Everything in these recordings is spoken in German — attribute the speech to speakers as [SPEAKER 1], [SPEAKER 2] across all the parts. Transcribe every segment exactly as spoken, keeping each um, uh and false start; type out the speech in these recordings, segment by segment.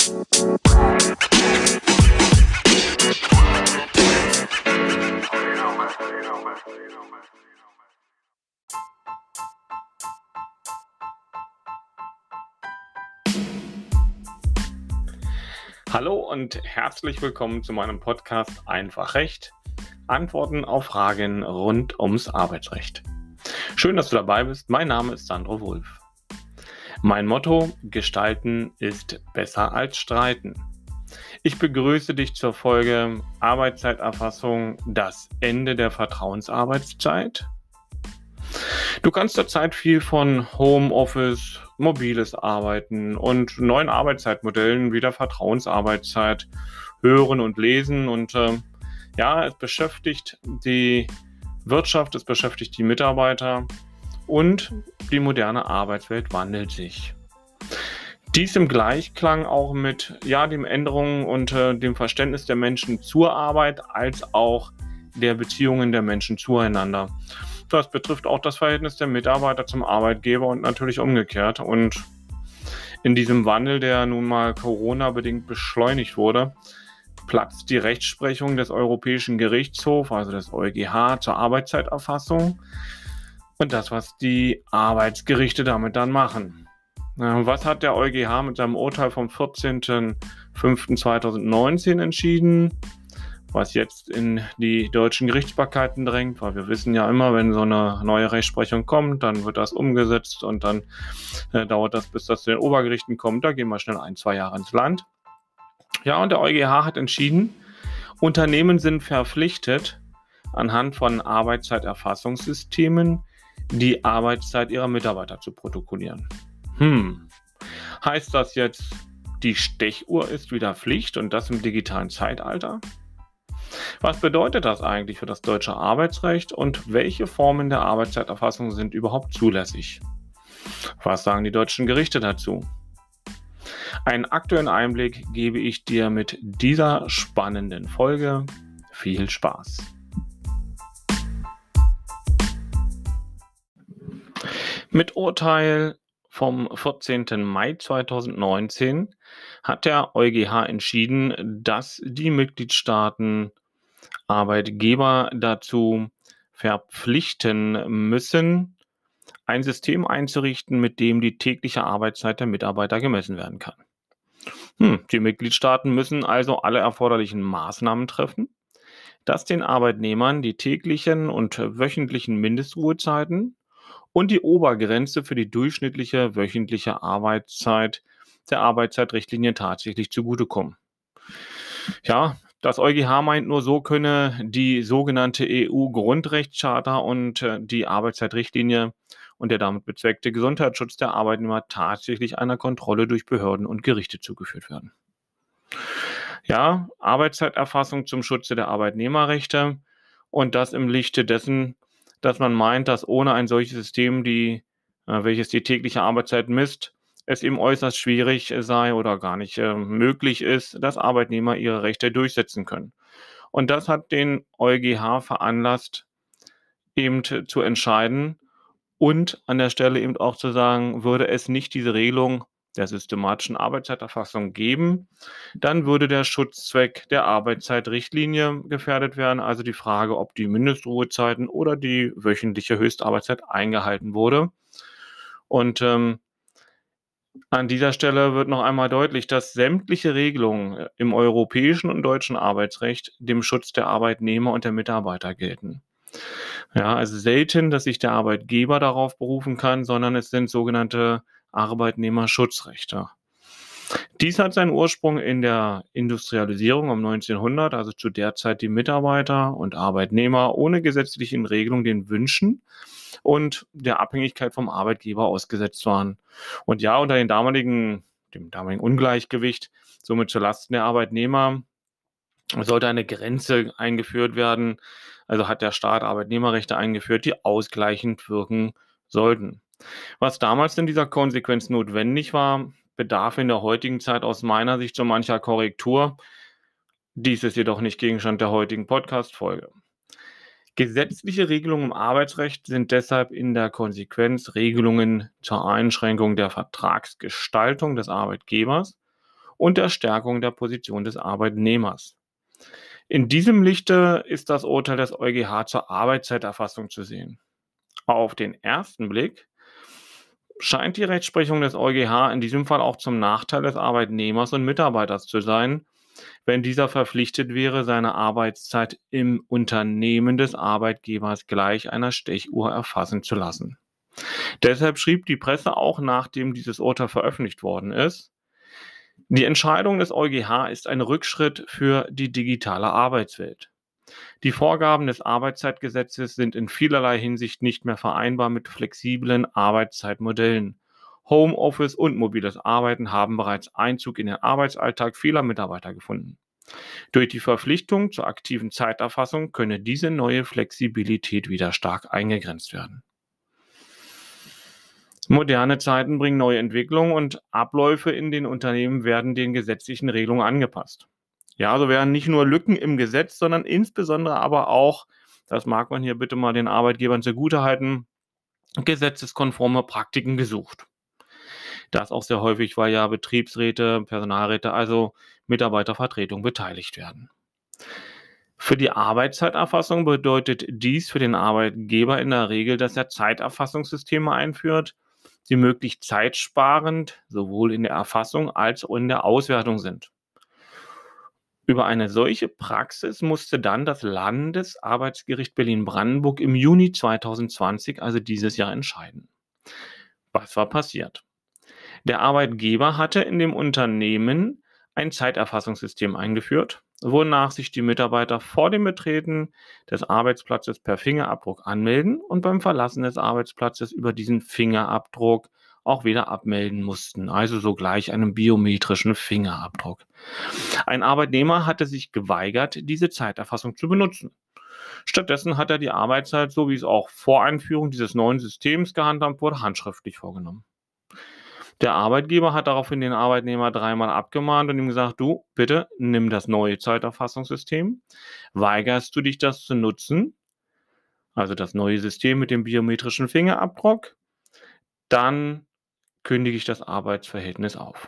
[SPEAKER 1] Hallo und herzlich willkommen zu meinem Podcast Einfach Recht. Antworten auf Fragen rund ums Arbeitsrecht. Schön, dass du dabei bist. Mein Name ist Sandro Wulff. Mein Motto: Gestalten ist besser als streiten. Ich begrüße dich zur Folge Arbeitszeiterfassung, das Ende der Vertrauensarbeitszeit. Du kannst zurzeit viel von Homeoffice, mobiles Arbeiten und neuen Arbeitszeitmodellen wie der Vertrauensarbeitszeit hören und lesen. Und äh, ja, es beschäftigt die Wirtschaft, es beschäftigt die Mitarbeiter und die moderne Arbeitswelt wandelt sich. Dies im Gleichklang auch mit ja, den Änderungen und äh, dem Verständnis der Menschen zur Arbeit als auch der Beziehungen der Menschen zueinander. Das betrifft auch das Verhältnis der Mitarbeiter zum Arbeitgeber und natürlich umgekehrt. Und in diesem Wandel, der nun mal Corona-bedingt beschleunigt wurde, platzt die Rechtsprechung des Europäischen Gerichtshofs, also des EuGH, zur Arbeitszeiterfassung und das, was die Arbeitsgerichte damit dann machen. Was hat der EuGH mit seinem Urteil vom vierzehnten fünften zweitausendneunzehn entschieden? Was jetzt in die deutschen Gerichtsbarkeiten drängt, weil wir wissen ja immer, wenn so eine neue Rechtsprechung kommt, dann wird das umgesetzt und dann äh, dauert das, bis das zu den Obergerichten kommt. Da gehen wir schnell ein, zwei Jahre ins Land. Ja, und der EuGH hat entschieden, Unternehmen sind verpflichtet, anhand von Arbeitszeiterfassungssystemen die Arbeitszeit ihrer Mitarbeiter zu protokollieren. Hm, heißt das jetzt, die Stechuhr ist wieder Pflicht und das im digitalen Zeitalter? Was bedeutet das eigentlich für das deutsche Arbeitsrecht und welche Formen der Arbeitszeiterfassung sind überhaupt zulässig? Was sagen die deutschen Gerichte dazu? Einen aktuellen Einblick gebe ich dir mit dieser spannenden Folge. Viel Spaß! Mit Urteil vom vierzehnten Mai zweitausendneunzehn hat der EuGH entschieden, dass die Mitgliedstaaten Arbeitgeber dazu verpflichten müssen, ein System einzurichten, mit dem die tägliche Arbeitszeit der Mitarbeiter gemessen werden kann. Hm, die Mitgliedstaaten müssen also alle erforderlichen Maßnahmen treffen, dass den Arbeitnehmern die täglichen und wöchentlichen Mindestruhezeiten und die Obergrenze für die durchschnittliche wöchentliche Arbeitszeit der Arbeitszeitrichtlinie tatsächlich zugutekommen. Ja, das EuGH meint, nur so könne die sogenannte E U-Grundrechtscharta und äh, die Arbeitszeitrichtlinie und der damit bezweckte Gesundheitsschutz der Arbeitnehmer tatsächlich einer Kontrolle durch Behörden und Gerichte zugeführt werden. Ja, Arbeitszeiterfassung zum Schutze der Arbeitnehmerrechte und das im Lichte dessen, dass man meint, dass ohne ein solches System, die, äh, welches die tägliche Arbeitszeit misst, es eben äußerst schwierig sei oder gar nicht äh, möglich ist, dass Arbeitnehmer ihre Rechte durchsetzen können. Und das hat den EuGH veranlasst, eben zu entscheiden und an der Stelle eben auch zu sagen, würde es nicht diese Regelung der systematischen Arbeitszeiterfassung geben, dann würde der Schutzzweck der Arbeitszeitrichtlinie gefährdet werden, also die Frage, ob die Mindestruhezeiten oder die wöchentliche Höchstarbeitszeit eingehalten wurde. Und ähm, an dieser Stelle wird noch einmal deutlich, dass sämtliche Regelungen im europäischen und deutschen Arbeitsrecht dem Schutz der Arbeitnehmer und der Mitarbeiter gelten. Ja, also selten, dass sich der Arbeitgeber darauf berufen kann, sondern es sind sogenannte Arbeitnehmerschutzrechte. Dies hat seinen Ursprung in der Industrialisierung um neunzehnhundert, also zu der Zeit die Mitarbeiter und Arbeitnehmer ohne gesetzliche Regelung den Wünschen und der Abhängigkeit vom Arbeitgeber ausgesetzt waren. Und ja, unter den damaligen, dem damaligen Ungleichgewicht, somit zu Lasten der Arbeitnehmer, sollte eine Grenze eingeführt werden. Also hat der Staat Arbeitnehmerrechte eingeführt, die ausgleichend wirken sollten. Was damals in dieser Konsequenz notwendig war, bedarf in der heutigen Zeit aus meiner Sicht so mancher Korrektur. Dies ist jedoch nicht Gegenstand der heutigen Podcast-Folge. Gesetzliche Regelungen im Arbeitsrecht sind deshalb in der Konsequenz Regelungen zur Einschränkung der Vertragsgestaltung des Arbeitgebers und der Stärkung der Position des Arbeitnehmers. In diesem Lichte ist das Urteil des EuGH zur Arbeitszeiterfassung zu sehen. Auf den ersten Blick scheint die Rechtsprechung des EuGH in diesem Fall auch zum Nachteil des Arbeitnehmers und Mitarbeiters zu sein, wenn dieser verpflichtet wäre, seine Arbeitszeit im Unternehmen des Arbeitgebers gleich einer Stechuhr erfassen zu lassen. Deshalb schrieb die Presse auch, nachdem dieses Urteil veröffentlicht worden ist: Die Entscheidung des EuGH ist ein Rückschritt für die digitale Arbeitswelt. Die Vorgaben des Arbeitszeitgesetzes sind in vielerlei Hinsicht nicht mehr vereinbar mit flexiblen Arbeitszeitmodellen. Homeoffice und mobiles Arbeiten haben bereits Einzug in den Arbeitsalltag vieler Mitarbeiter gefunden. Durch die Verpflichtung zur aktiven Zeiterfassung könne diese neue Flexibilität wieder stark eingegrenzt werden. Moderne Zeiten bringen neue Entwicklungen und Abläufe in den Unternehmen werden den gesetzlichen Regelungen angepasst. Ja, so werden nicht nur Lücken im Gesetz, sondern insbesondere aber auch, das mag man hier bitte mal den Arbeitgebern zugutehalten, gesetzeskonforme Praktiken gesucht. Das auch sehr häufig, weil ja Betriebsräte, Personalräte, also Mitarbeitervertretung beteiligt werden. Für die Arbeitszeiterfassung bedeutet dies für den Arbeitgeber in der Regel, dass er Zeiterfassungssysteme einführt, die möglichst zeitsparend sowohl in der Erfassung als auch in der Auswertung sind. Über eine solche Praxis musste dann das Landesarbeitsgericht Berlin-Brandenburg im Juni zweitausendzwanzig, also dieses Jahr, entscheiden. Was war passiert? Der Arbeitgeber hatte in dem Unternehmen ein Zeiterfassungssystem eingeführt, wonach sich die Mitarbeiter vor dem Betreten des Arbeitsplatzes per Fingerabdruck anmelden und beim Verlassen des Arbeitsplatzes über diesen Fingerabdruck auch wieder abmelden mussten, also sogleich einen biometrischen Fingerabdruck. Ein Arbeitnehmer hatte sich geweigert, diese Zeiterfassung zu benutzen. Stattdessen hat er die Arbeitszeit, so wie es auch vor Einführung dieses neuen Systems gehandhabt wurde, handschriftlich vorgenommen. Der Arbeitgeber hat daraufhin den Arbeitnehmer dreimal abgemahnt und ihm gesagt: Du, bitte nimm das neue Zeiterfassungssystem. Weigerst du dich, das zu nutzen, also das neue System mit dem biometrischen Fingerabdruck, dann kündige ich das Arbeitsverhältnis auf.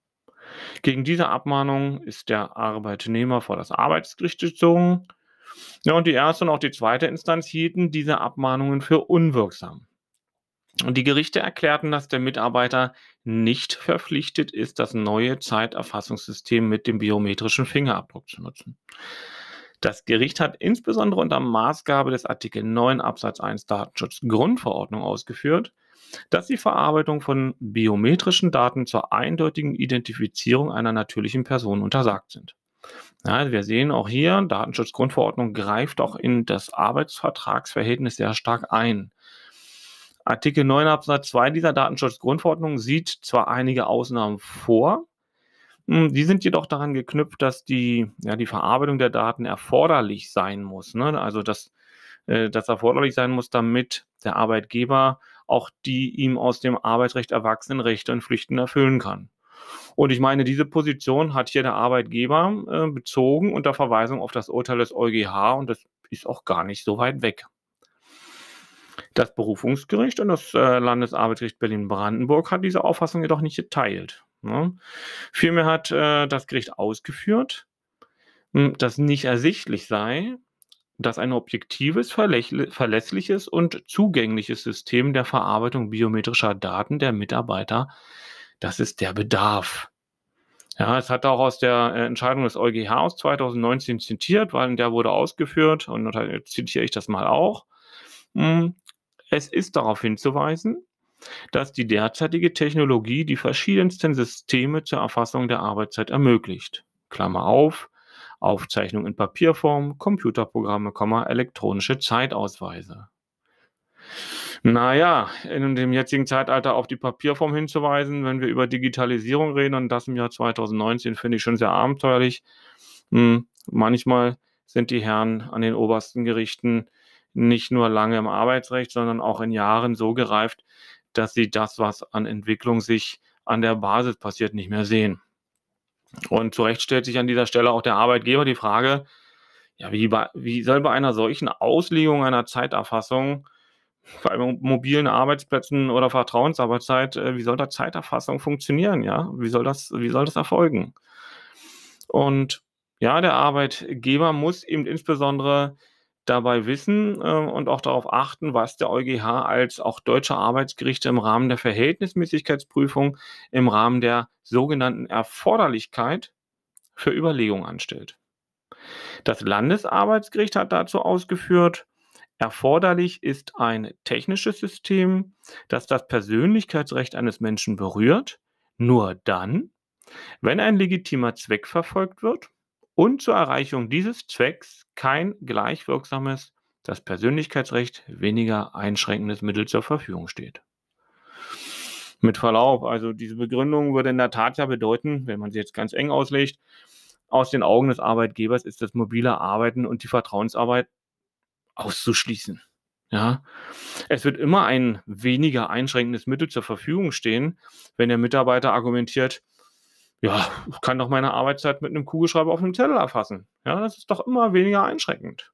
[SPEAKER 1] Gegen diese Abmahnung ist der Arbeitnehmer vor das Arbeitsgericht gezogen. Ja, und die erste und auch die zweite Instanz hielten diese Abmahnungen für unwirksam. Und die Gerichte erklärten, dass der Mitarbeiter nicht verpflichtet ist, das neue Zeiterfassungssystem mit dem biometrischen Fingerabdruck zu nutzen. Das Gericht hat insbesondere unter Maßgabe des Artikel neun Absatz eins Datenschutzgrundverordnung ausgeführt, dass die Verarbeitung von biometrischen Daten zur eindeutigen Identifizierung einer natürlichen Person untersagt sind. Ja, wir sehen auch hier, Datenschutzgrundverordnung greift auch in das Arbeitsvertragsverhältnis sehr stark ein. Artikel neun Absatz zwei dieser Datenschutzgrundverordnung sieht zwar einige Ausnahmen vor, die sind jedoch daran geknüpft, dass die, ja, die Verarbeitung der Daten erforderlich sein muss. Ne? Also dass äh, das erforderlich sein muss, damit der Arbeitgeber auch die ihm aus dem Arbeitsrecht erwachsenen Rechte und Pflichten erfüllen kann. Und ich meine, diese Position hat hier der Arbeitgeber äh, bezogen unter Verweisung auf das Urteil des EuGH und das ist auch gar nicht so weit weg. Das Berufungsgericht und das äh, Landesarbeitsgericht Berlin-Brandenburg hat diese Auffassung jedoch nicht geteilt. Ne? Vielmehr hat äh, das Gericht ausgeführt, mh, dass nicht ersichtlich sei, dass ein objektives, verlässliches und zugängliches System der Verarbeitung biometrischer Daten der Mitarbeiter, das ist der Bedarf. Ja, es hat auch aus der äh, Entscheidung des EuGH aus zweitausendneunzehn zitiert, weil in der wurde ausgeführt, und da zitiere ich das mal auch: mh, Es ist darauf hinzuweisen, dass die derzeitige Technologie die verschiedensten Systeme zur Erfassung der Arbeitszeit ermöglicht. Klammer auf, Aufzeichnung in Papierform, Computerprogramme, elektronische Zeitausweise. Naja, in dem jetzigen Zeitalter auf die Papierform hinzuweisen, wenn wir über Digitalisierung reden und das im Jahr zweitausendneunzehn, finde ich schon sehr abenteuerlich. Hm, manchmal sind die Herren an den obersten Gerichten nicht nur lange im Arbeitsrecht, sondern auch in Jahren so gereift, dass sie das, was an Entwicklung sich an der Basis passiert, nicht mehr sehen. Und zu Recht stellt sich an dieser Stelle auch der Arbeitgeber die Frage, ja, wie, bei, wie soll bei einer solchen Auslegung einer Zeiterfassung Bei mo mobilen Arbeitsplätzen oder Vertrauensarbeitszeit, äh, wie soll da Zeiterfassung funktionieren, ja? Wie soll das wie soll das erfolgen? Und ja, der Arbeitgeber muss eben insbesondere dabei wissen, äh, und auch darauf achten, was der EuGH als auch deutsche Arbeitsgerichte im Rahmen der Verhältnismäßigkeitsprüfung im Rahmen der sogenannten Erforderlichkeit für Überlegungen anstellt. Das Landesarbeitsgericht hat dazu ausgeführt, erforderlich ist ein technisches System, das das Persönlichkeitsrecht eines Menschen berührt, nur dann, wenn ein legitimer Zweck verfolgt wird und zur Erreichung dieses Zwecks kein gleich wirksames, das Persönlichkeitsrecht weniger einschränkendes Mittel zur Verfügung steht. Mit Verlaub, also diese Begründung würde in der Tat ja bedeuten, wenn man sie jetzt ganz eng auslegt, aus den Augen des Arbeitgebers ist das mobile Arbeiten und die Vertrauensarbeit auszuschließen. Ja, es wird immer ein weniger einschränkendes Mittel zur Verfügung stehen, wenn der Mitarbeiter argumentiert, ja, ich kann doch meine Arbeitszeit mit einem Kugelschreiber auf einem Zettel erfassen. Ja, das ist doch immer weniger einschränkend.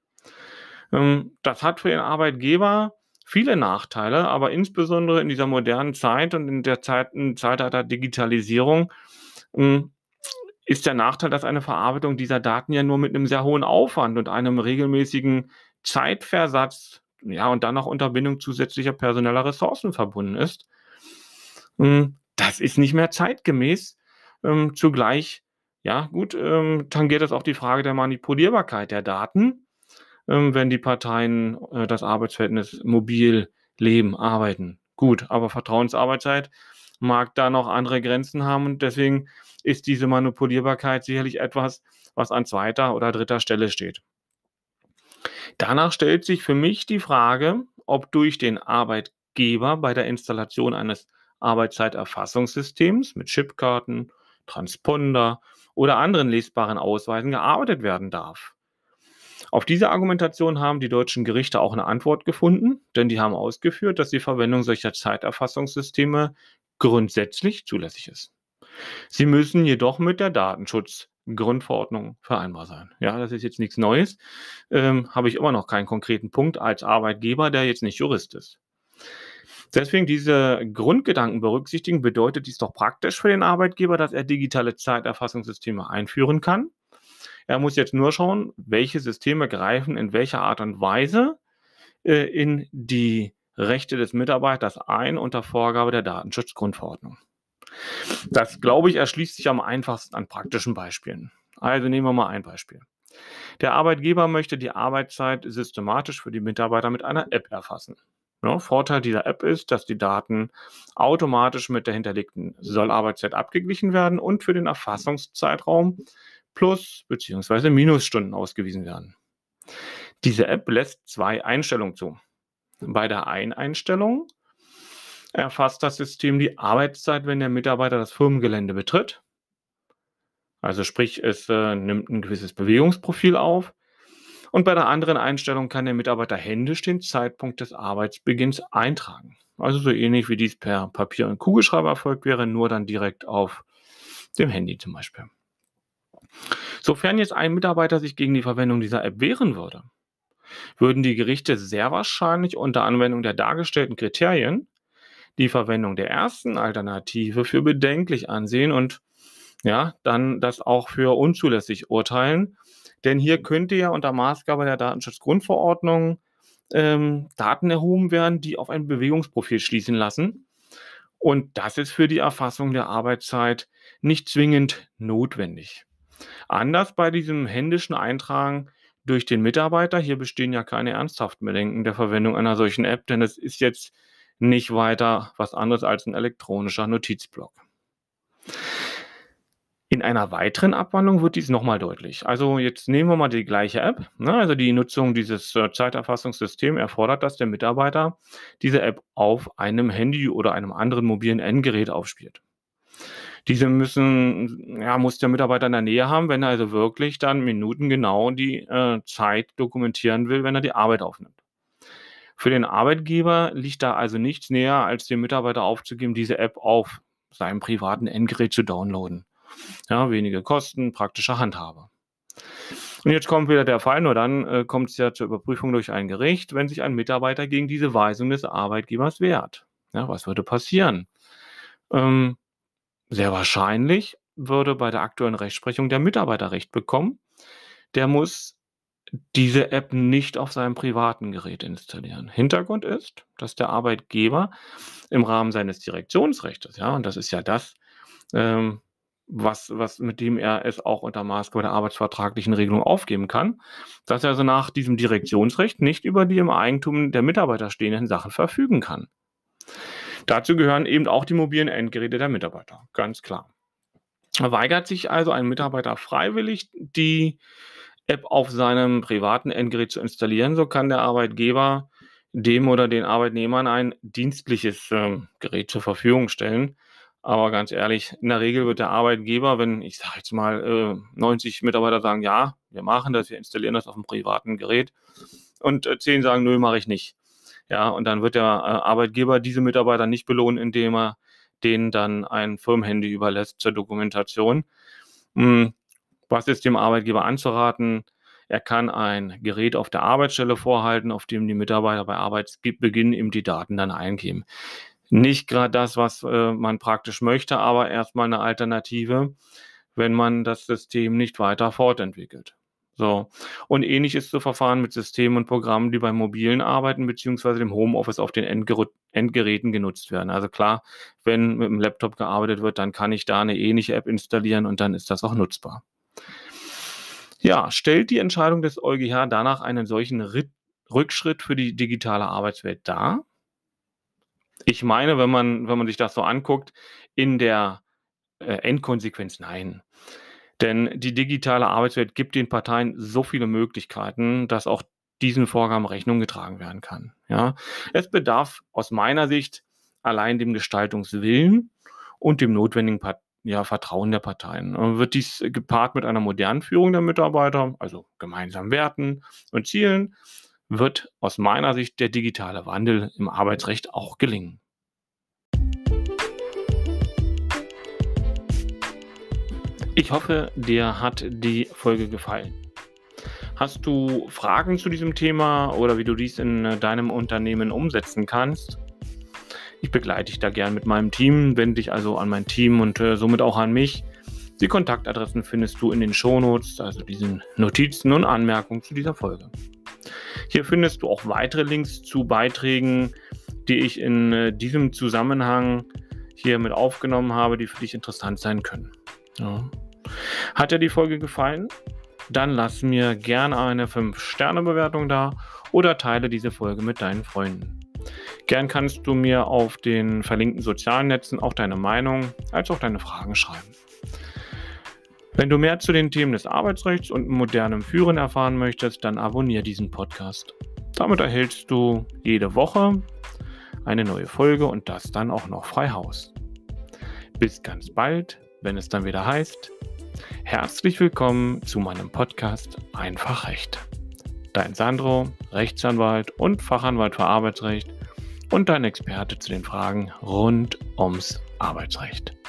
[SPEAKER 1] Ähm, das hat für den Arbeitgeber viele Nachteile, aber insbesondere in dieser modernen Zeit und in der Zeit im Zeitalter Digitalisierung, hm, ist der Nachteil, dass eine Verarbeitung dieser Daten ja nur mit einem sehr hohen Aufwand und einem regelmäßigen Zeitversatz, ja, und dann noch unter Bindung zusätzlicher personeller Ressourcen verbunden ist. Hm, das ist nicht mehr zeitgemäß. Ähm, zugleich, ja gut, ähm, tangiert das auch die Frage der Manipulierbarkeit der Daten, ähm, wenn die Parteien, äh, das Arbeitsverhältnis mobil leben, arbeiten. Gut, aber Vertrauensarbeitszeit mag da noch andere Grenzen haben und deswegen ist diese Manipulierbarkeit sicherlich etwas, was an zweiter oder dritter Stelle steht. Danach stellt sich für mich die Frage, ob durch den Arbeitgeber bei der Installation eines Arbeitszeiterfassungssystems mit Chipkarten, Transponder oder anderen lesbaren Ausweisen gearbeitet werden darf. Auf diese Argumentation haben die deutschen Gerichte auch eine Antwort gefunden, denn die haben ausgeführt, dass die Verwendung solcher Zeiterfassungssysteme grundsätzlich zulässig ist. Sie müssen jedoch mit der Datenschutzgrundverordnung vereinbar sein. Ja, das ist jetzt nichts Neues. Ähm, habe ich immer noch keinen konkreten Punkt als Arbeitgeber, der jetzt nicht Jurist ist. Deswegen diese Grundgedanken berücksichtigen, bedeutet dies doch praktisch für den Arbeitgeber, dass er digitale Zeiterfassungssysteme einführen kann. Er muss jetzt nur schauen, welche Systeme greifen in welcher Art und Weise äh, in die Rechte des Mitarbeiters ein unter Vorgabe der Datenschutzgrundverordnung. Das, glaube ich, erschließt sich am einfachsten an praktischen Beispielen. Also nehmen wir mal ein Beispiel. Der Arbeitgeber möchte die Arbeitszeit systematisch für die Mitarbeiter mit einer App erfassen. Ja, Vorteil dieser App ist, dass die Daten automatisch mit der hinterlegten Sollarbeitszeit abgeglichen werden und für den Erfassungszeitraum Plus- bzw. Minusstunden ausgewiesen werden. Diese App lässt zwei Einstellungen zu. Bei der einen Einstellung erfasst das System die Arbeitszeit, wenn der Mitarbeiter das Firmengelände betritt. Also sprich, es äh, nimmt ein gewisses Bewegungsprofil auf. Und bei der anderen Einstellung kann der Mitarbeiter händisch den Zeitpunkt des Arbeitsbeginns eintragen. Also so ähnlich wie dies per Papier und Kugelschreiber erfolgt wäre, nur dann direkt auf dem Handy zum Beispiel. Sofern jetzt ein Mitarbeiter sich gegen die Verwendung dieser App wehren würde, würden die Gerichte sehr wahrscheinlich unter Anwendung der dargestellten Kriterien die Verwendung der ersten Alternative für bedenklich ansehen und ja, dann das auch für unzulässig urteilen. Denn hier könnte ja unter Maßgabe der Datenschutzgrundverordnung ähm, Daten erhoben werden, die auf ein Bewegungsprofil schließen lassen. Und das ist für die Erfassung der Arbeitszeit nicht zwingend notwendig. Anders bei diesem händischen Eintragen durch den Mitarbeiter. Hier bestehen ja keine ernsthaften Bedenken der Verwendung einer solchen App, denn es ist jetzt nicht weiter was anderes als ein elektronischer Notizblock. In einer weiteren Abwandlung wird dies nochmal deutlich. Also jetzt nehmen wir mal die gleiche App. Ne? Also die Nutzung dieses äh, Zeiterfassungssystems erfordert, dass der Mitarbeiter diese App auf einem Handy oder einem anderen mobilen Endgerät aufspielt. Diese müssen, ja, muss der Mitarbeiter in der Nähe haben, wenn er also wirklich dann minutengenau die äh, Zeit dokumentieren will, wenn er die Arbeit aufnimmt. Für den Arbeitgeber liegt da also nichts näher, als dem Mitarbeiter aufzugeben, diese App auf seinem privaten Endgerät zu downloaden. Ja, wenige Kosten, praktische Handhabe. Und jetzt kommt wieder der Fall, nur dann äh, kommt es ja zur Überprüfung durch ein Gericht, wenn sich ein Mitarbeiter gegen diese Weisung des Arbeitgebers wehrt. Ja, was würde passieren? Ähm, sehr wahrscheinlich würde bei der aktuellen Rechtsprechung der Mitarbeiter Recht bekommen. Der muss diese App nicht auf seinem privaten Gerät installieren. Hintergrund ist, dass der Arbeitgeber im Rahmen seines Direktionsrechts, ja, und das ist ja das, ähm, was was mit dem er es auch unter Maßgabe der arbeitsvertraglichen Regelung aufgeben kann, dass er also nach diesem Direktionsrecht nicht über die im Eigentum der Mitarbeiter stehenden Sachen verfügen kann. Dazu gehören eben auch die mobilen Endgeräte der Mitarbeiter, ganz klar. Weigert sich also ein Mitarbeiter freiwillig, die App auf seinem privaten Endgerät zu installieren, so kann der Arbeitgeber dem oder den Arbeitnehmern ein dienstliches, ähm, Gerät zur Verfügung stellen. Aber ganz ehrlich, in der Regel wird der Arbeitgeber, wenn, ich sage jetzt mal, äh, neunzig Mitarbeiter sagen: „Ja, wir machen das, wir installieren das auf dem privaten Gerät“, und, äh, zehn sagen: „Nö, mache ich nicht.“ Ja, und dann wird der, äh, Arbeitgeber diese Mitarbeiter nicht belohnen, indem er denen dann ein Firmenhandy überlässt zur Dokumentation. Hm, was ist dem Arbeitgeber anzuraten? Er kann ein Gerät auf der Arbeitsstelle vorhalten, auf dem die Mitarbeiter bei Arbeitsbeginn eben die Daten dann eingeben. Nicht gerade das, was, äh, man praktisch möchte, aber erstmal eine Alternative, wenn man das System nicht weiter fortentwickelt. So. Und ähnlich ist zu verfahren mit Systemen und Programmen, die beim mobilen Arbeiten beziehungsweise dem Homeoffice auf den Endgerü Endgeräten genutzt werden. Also klar, wenn mit dem Laptop gearbeitet wird, dann kann ich da eine ähnliche App installieren und dann ist das auch nutzbar. Ja, stellt die Entscheidung des EuGH danach einen solchen Ritt Rückschritt für die digitale Arbeitswelt dar? Ich meine, wenn man wenn man sich das so anguckt, in der, äh, Endkonsequenz nein. Denn die digitale Arbeitswelt gibt den Parteien so viele Möglichkeiten, dass auch diesen Vorgaben Rechnung getragen werden kann, ja? Es bedarf aus meiner Sicht allein dem Gestaltungswillen und dem notwendigen Pat ja, Vertrauen der Parteien. Äh, wird dies gepaart mit einer modernen Führung der Mitarbeiter, also gemeinsamen Werten und Zielen, wird aus meiner Sicht der digitale Wandel im Arbeitsrecht auch gelingen. Ich hoffe, dir hat die Folge gefallen. Hast du Fragen zu diesem Thema oder wie du dies in äh, deinem Unternehmen umsetzen kannst? Ich begleite dich da gern mit meinem Team, wende dich also an mein Team und äh, somit auch an mich. Die Kontaktadressen findest du in den Shownotes, also diesen Notizen und Anmerkungen zu dieser Folge. Hier findest du auch weitere Links zu Beiträgen, die ich in äh, diesem Zusammenhang hier mit aufgenommen habe, die für dich interessant sein können. Ja. Hat dir die Folge gefallen? Dann lass mir gerne eine fünf Sterne Bewertung da oder teile diese Folge mit deinen Freunden. Gern kannst du mir auf den verlinkten sozialen Netzen auch deine Meinung als auch deine Fragen schreiben. Wenn du mehr zu den Themen des Arbeitsrechts und modernem Führen erfahren möchtest, dann abonniere diesen Podcast. Damit erhältst du jede Woche eine neue Folge und das dann auch noch frei Haus. Bis ganz bald, wenn es dann wieder heißt: Herzlich willkommen zu meinem Podcast Einfach Recht. Dein Sandro, Rechtsanwalt und Fachanwalt für Arbeitsrecht und dein Experte zu den Fragen rund ums Arbeitsrecht.